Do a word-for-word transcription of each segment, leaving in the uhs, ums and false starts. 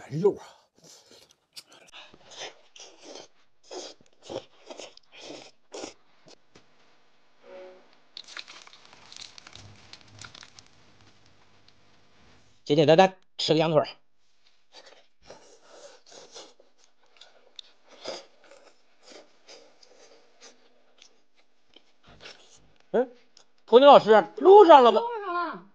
全肉啊！简简单单吃个羊腿儿。嗯，托尼老师，录上了吗？ 录上了。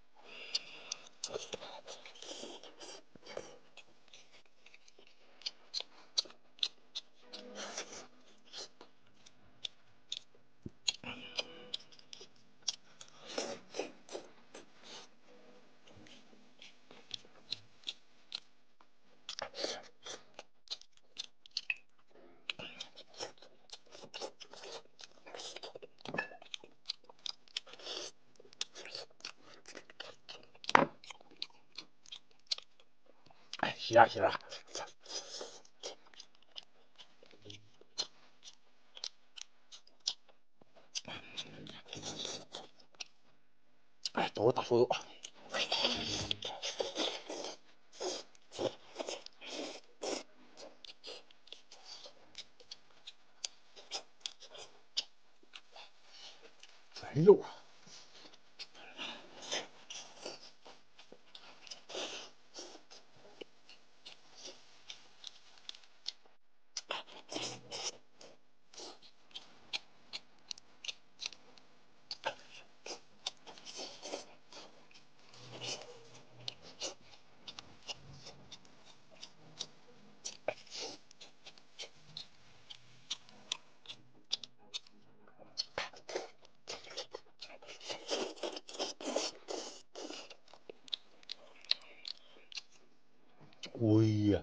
哎，洗点洗点。哎，都是大酥油。全肉啊！哎呀！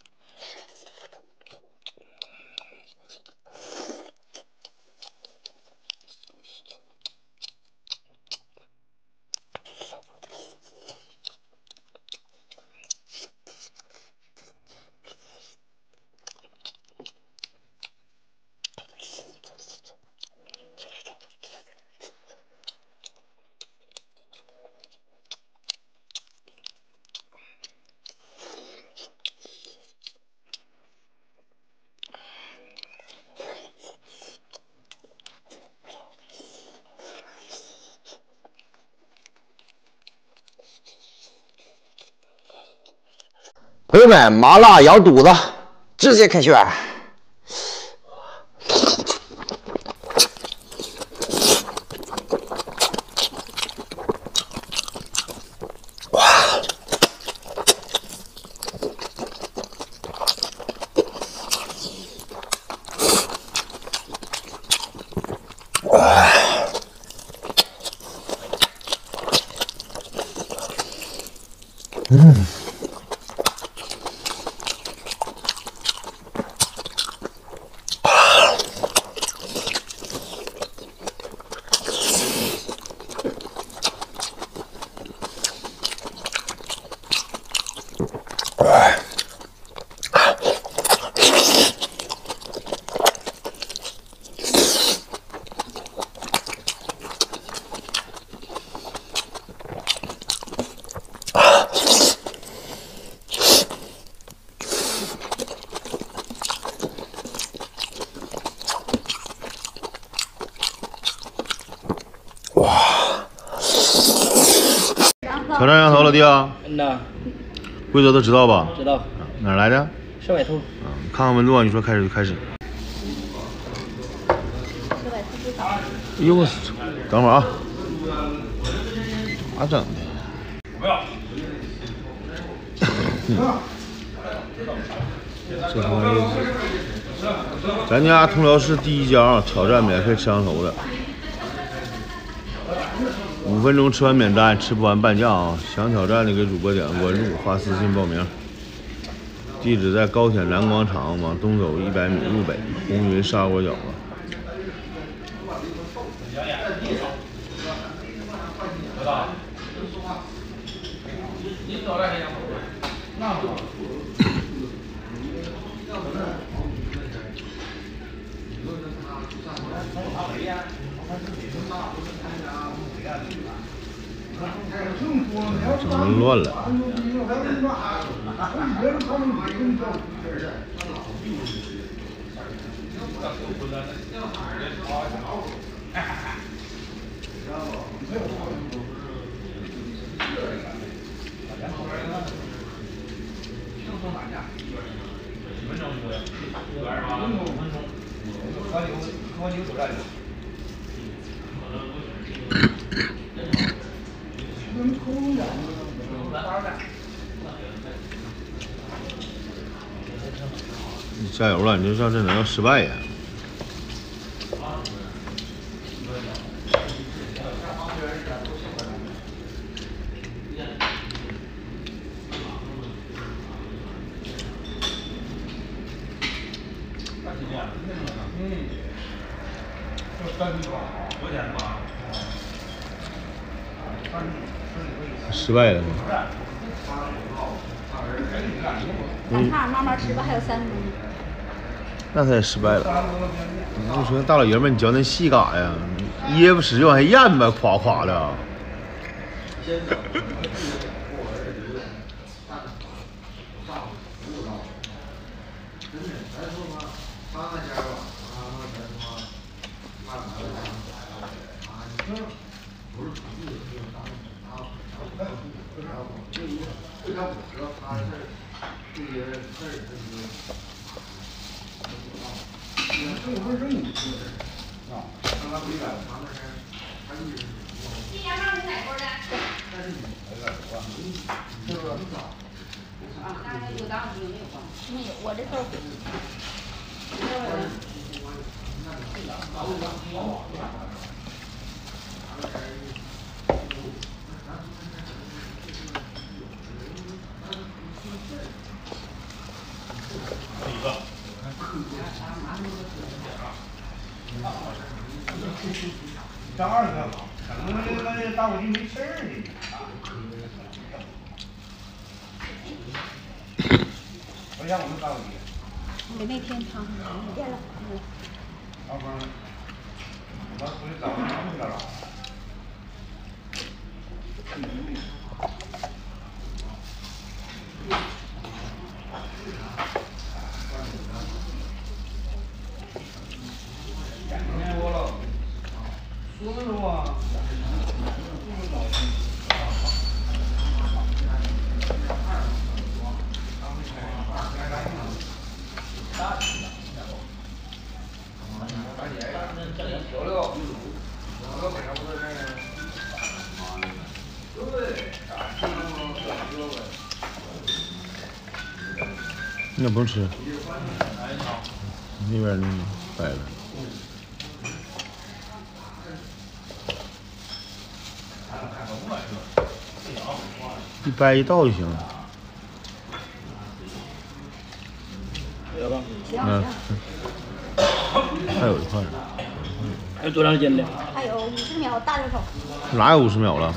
朋友们，麻辣羊肚子直接开选。嗯。 挑战羊头老弟啊！ 嗯呐。 规则都知道吧？ 知道。 哪儿来的？ 小白兔。 啊，看看温度啊！你说开始就开始。 小白兔不早。 哎呦我，等会儿啊！咋整的？不要。这他妈又是咱家通辽市第一家啊，挑战免费吃羊头的。五分钟吃完免单，吃不完半价啊！想挑战的给主播点个关注，发私信报名。地址在高铁南广场，往东走一百米路北，红云砂锅饺子。 整乱了。你加油了，你就像这能要失败呀！失败了。 咱看慢慢吃吧，还有三分钟。 那他也失败了。我说大老爷们儿，你嚼那细嘎呀，噎不使劲往下咽呗，夸夸的。 没有，我这豆腐。 张二哥好，整个那个打火机没气儿呢。我想我们打火机。 我那天他变了。 老公，我出去找他去了。多了，说了啊。 那不用吃，那边那摆了。一掰一倒就行了。 有吧？ 嗯。还有一块呢。 还有多长时间的？ 还有五十秒，大右手。 哪有五十秒了？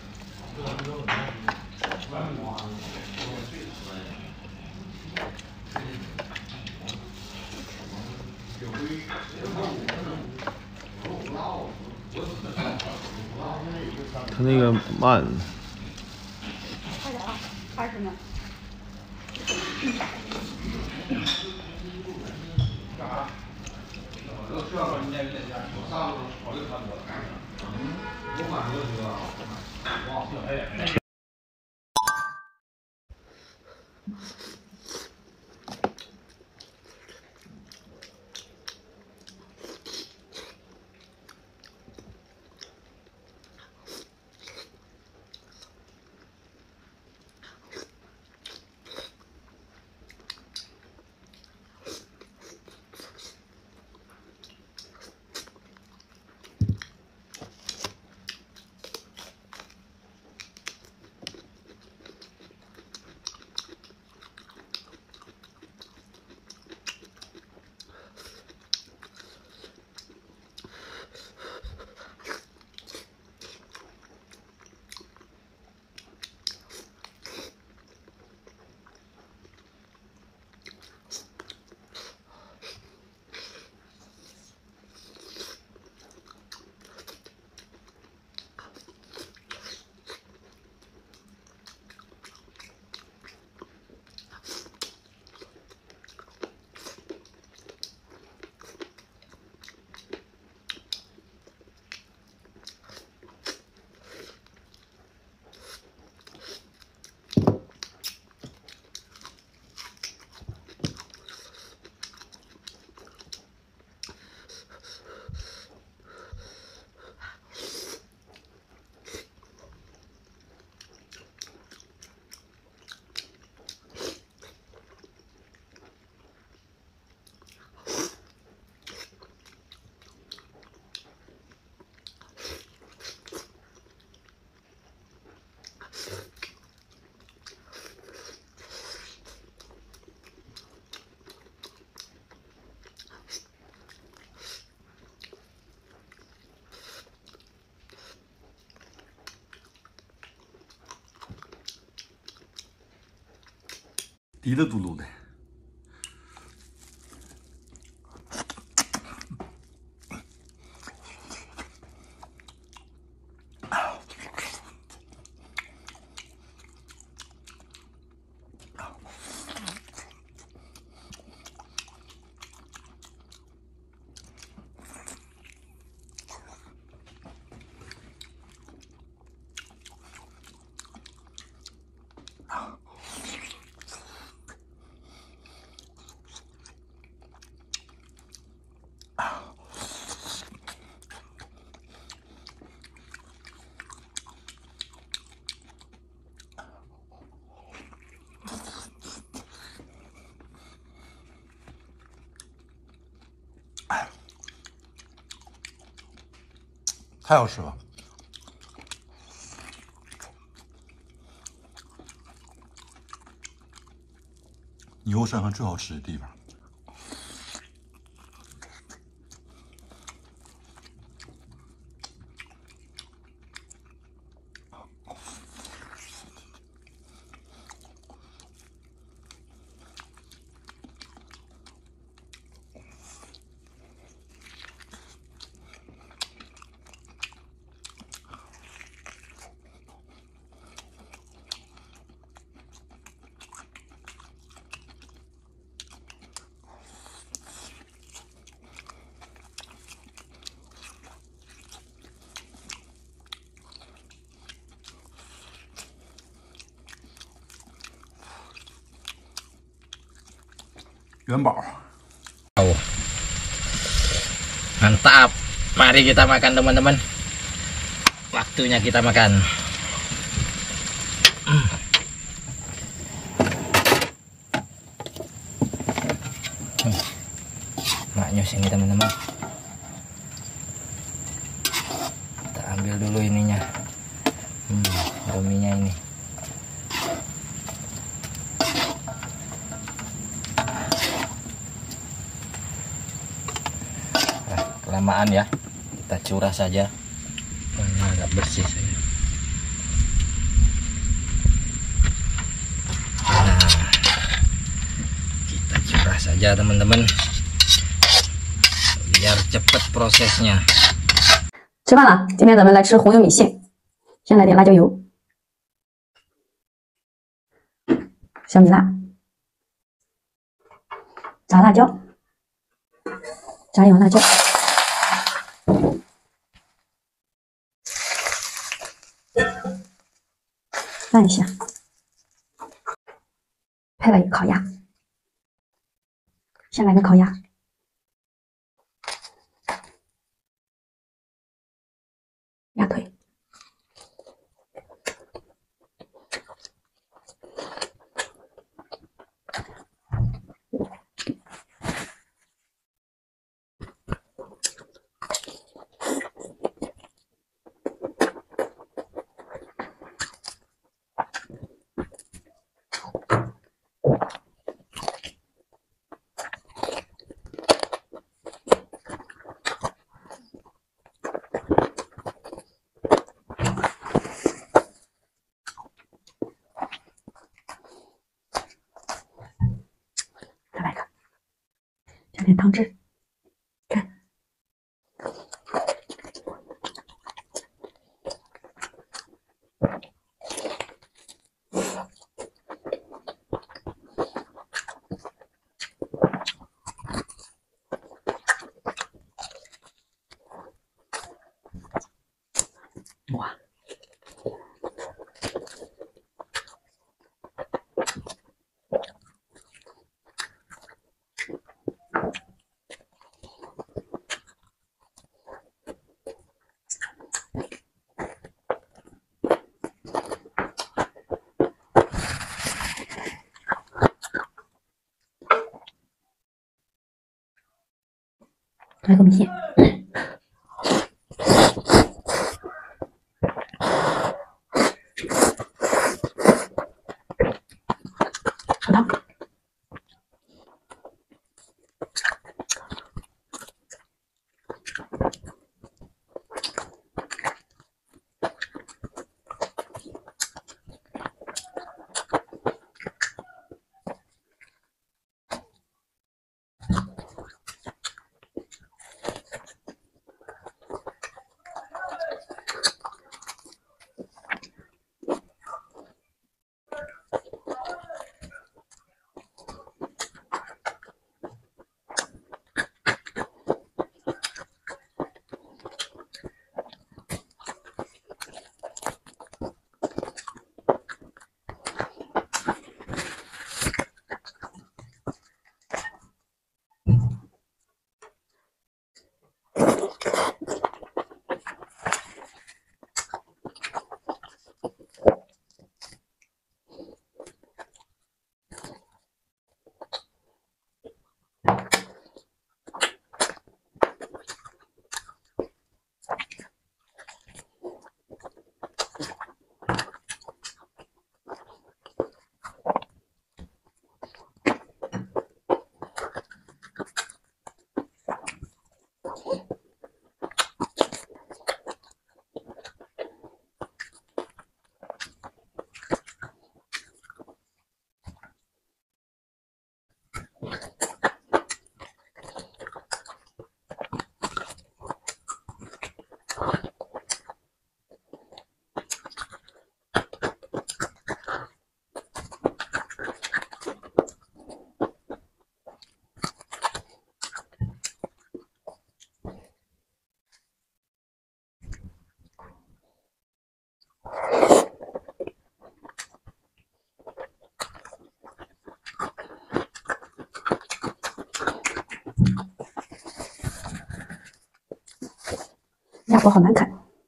他那个慢。 快点啊，二十秒。 滴了嘟噜的。太好吃了，牛山和最好吃的地方。元宝 Oh. Mantap. Mari kita makan teman-teman. Waktunya kita makan. Maknyus ini teman-teman. Kita ambil dulu ininya. Hmm, dominya ini. Kelamaan ya, kita curah saja karena agak bersih saja. Nah, kita curah saja teman-teman biar cepat prosesnya. 吃饭了，今天咱们来吃红油米线，先来点辣椒油，小米辣，炸辣椒，炸油辣椒。 拌一下，配了一个烤鸭，先来个烤鸭，鸭腿，再来一个，加点汤汁，看。 哇！来个米线。喝汤。 火好难看。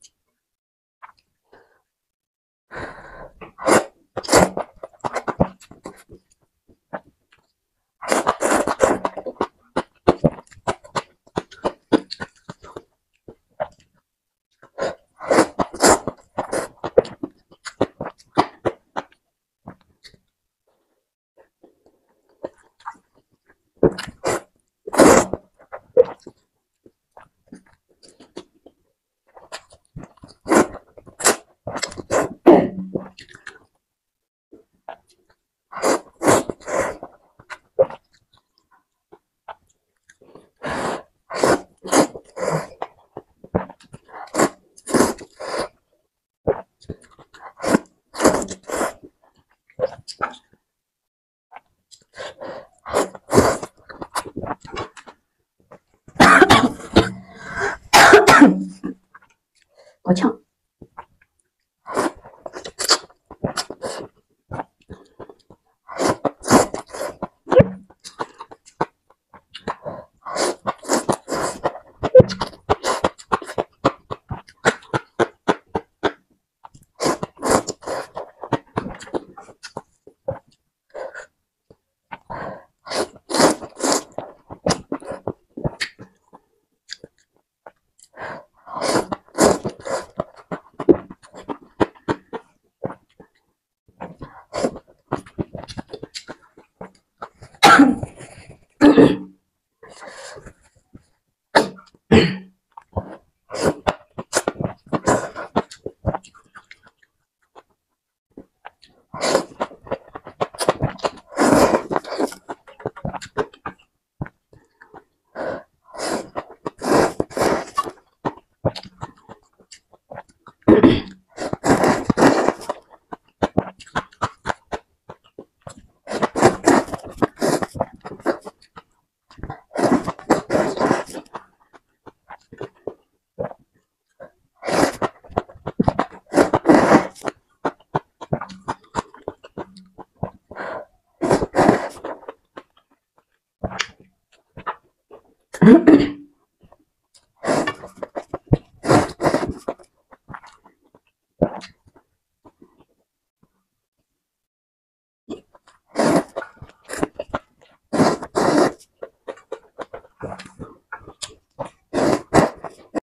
好呛。